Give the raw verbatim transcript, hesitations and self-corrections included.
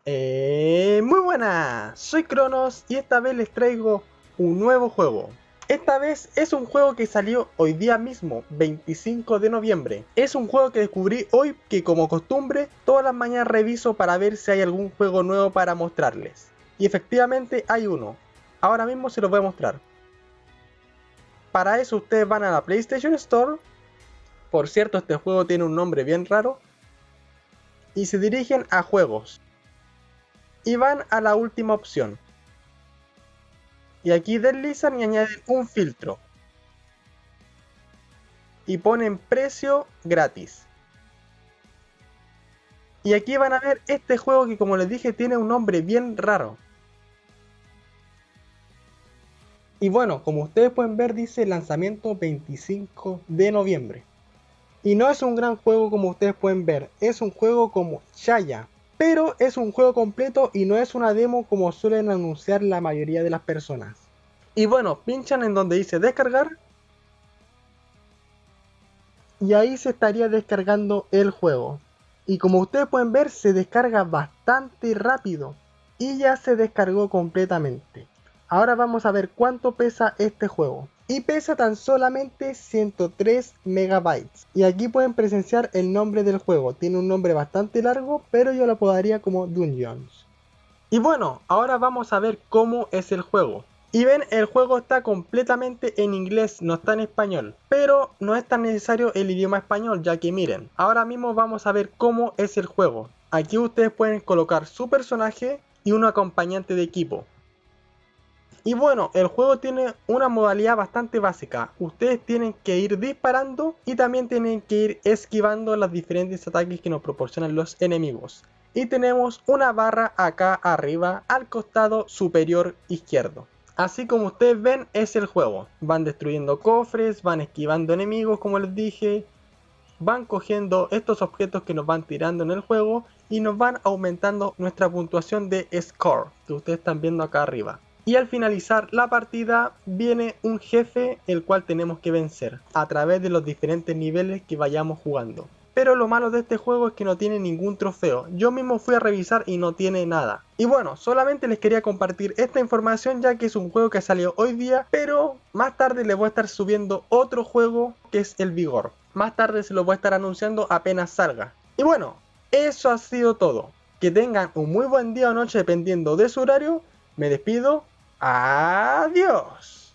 Eh, muy buenas, soy Cronos y esta vez les traigo un nuevo juego. Esta vez es un juego que salió hoy día mismo, veinticinco de noviembre. Es un juego que descubrí hoy que, como costumbre, todas las mañanas reviso para ver si hay algún juego nuevo para mostrarles. Y efectivamente hay uno. Ahora mismo se los voy a mostrar. Para eso ustedes van a la PlayStation Store. Por cierto, este juego tiene un nombre bien raro. Y se dirigen a juegos. Y van a la última opción. Y aquí deslizan y añaden un filtro. Y ponen precio gratis. Y aquí van a ver este juego que, como les dije, tiene un nombre bien raro. Y bueno, como ustedes pueden ver, dice lanzamiento veinticinco de noviembre. Y no es un gran juego como ustedes pueden ver, es un juego como Chaya. Pero es un juego completo y no es una demo como suelen anunciar la mayoría de las personas. Y bueno, pinchan en donde dice descargar. Y ahí se estaría descargando el juego. Y como ustedes pueden ver, se descarga bastante rápido. Y ya se descargó completamente. Ahora vamos a ver cuánto pesa este juego. Y pesa tan solamente ciento tres megabytes. Y aquí pueden presenciar el nombre del juego. Tiene un nombre bastante largo, pero yo lo apodaría como Dungeons. Y bueno, ahora vamos a ver cómo es el juego. Y ven, el juego está completamente en inglés, no está en español. Pero no es tan necesario el idioma español, ya que miren, ahora mismo vamos a ver cómo es el juego. Aquí ustedes pueden colocar su personaje y un acompañante de equipo. Y bueno, el juego tiene una modalidad bastante básica. Ustedes tienen que ir disparando y también tienen que ir esquivando los diferentes ataques que nos proporcionan los enemigos. Y tenemos una barra acá arriba al costado superior izquierdo. Así como ustedes ven, es el juego. Van destruyendo cofres, van esquivando enemigos, como les dije. Van cogiendo estos objetos que nos van tirando en el juego y nos van aumentando nuestra puntuación de score, que ustedes están viendo acá arriba. Y al finalizar la partida viene un jefe el cual tenemos que vencer a través de los diferentes niveles que vayamos jugando. Pero lo malo de este juego es que no tiene ningún trofeo. Yo mismo fui a revisar y no tiene nada. Y bueno, solamente les quería compartir esta información ya que es un juego que salió hoy día. Pero más tarde les voy a estar subiendo otro juego que es el Vigor. Más tarde se lo voy a estar anunciando apenas salga. Y bueno, eso ha sido todo. Que tengan un muy buen día o noche dependiendo de su horario. Me despido. Adiós.